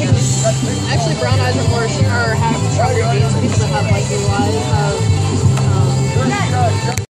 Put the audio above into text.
Actually, brown eyes are more or have stronger genes. People that have like blue eyes have